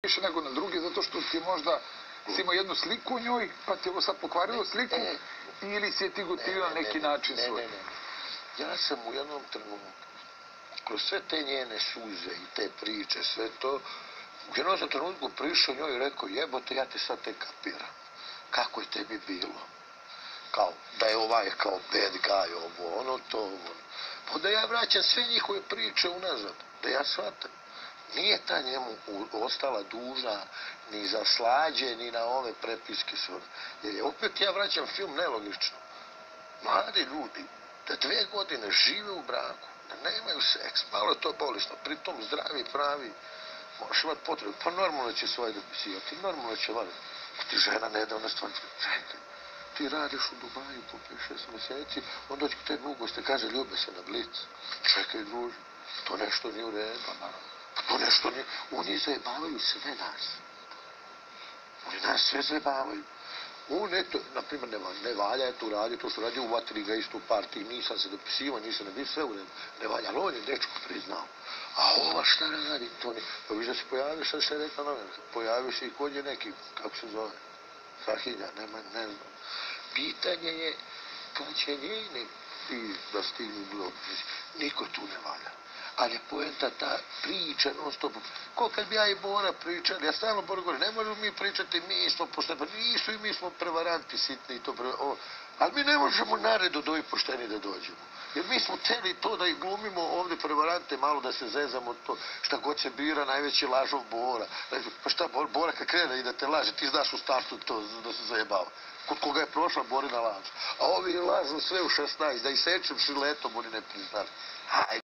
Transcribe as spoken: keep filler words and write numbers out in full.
više nego na druge, zato što ti je možda si imao jednu sliku u njoj, pa ti je ovo sad pokvarilo sliku, E, ili si je ti gotivio na neki ne, način ne, svoj? Ne, ne, ne. Ja sam u jednom trenutku, kroz sve te njene suze i te priče, sve to, u jednom sam trenutku prišao njoj i rekao, jebote, ja te sad te kapiram. Kako je tebi bilo? Kao, da je ovaj kao bad guy, ovo, ono, to, ovo. Pa da ja vraćam sve njihove priče unazad, da ja shvatam. Nije ta njemu ostala dužna ni za slađe, ni na ove prepiske sve. Jer je opet ja vraćam film nelogično. Mladi ljudi, da dve godine žive u braku, da nemaju seks, malo je to bolesno, pritom zdravi, pravi, možeš imati potrebu, pa normalno će svoje dopisivati, normalno će valjati. Ti žena nedavno stvar, čekaj, ti radiš u Dubaju po pet šest mjeseci, on dođe k tebi u goste, kaže, ljube se na blic. Čekaj, druže, to nešto nije u redu. To nešto nije, oni zajebavaju sve nas. Oni nas sve zajebavaju. On, eto, na primjer, ne, ne valja, eto, radi to što radi u vatri, ga istu partiji, nisam se dopisivao, nisam ne bio sve u redu. Ne valja, ali on je dečko priznao. A ova šta radi, to ne... Pa viš da se pojavio, sad što je rekla novinarka, pojavio se i kod je neki, kako se zove, Sahinja, nema, ne znam. Pitanje je, kad će njeni ti da stignu do... Niko tu ne valja. Ali je poenta ta priča non stop. Ko kad bi ja i Bora pričali, ja stalno Bora govorim, ne možemo mi pričati, mi smo pošteni, pa nisu i mi smo prevaranti sitni i to pre... O, ali mi ne možemo nared od ovih pošteni da dođemo. Jer mi smo teli to da ih glumimo ovdje prevarante, malo da se zezamo to, šta god se bira, najveći lažov Bora. Pa šta, Bora kad krene i da te laže, ti znaš u startu to da se zajebava. Kod koga je prošla Borina laž. A ovi lažu sve u šesnaest, da ih sečem šiletom, oni ne priznali.